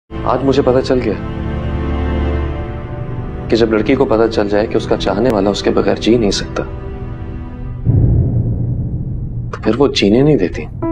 आज मुझे पता चल गया कि जब लड़की को पता चल जाए कि उसका चाहने वाला उसके बगैर जी नहीं सकता, तो फिर वो जीने नहीं देती।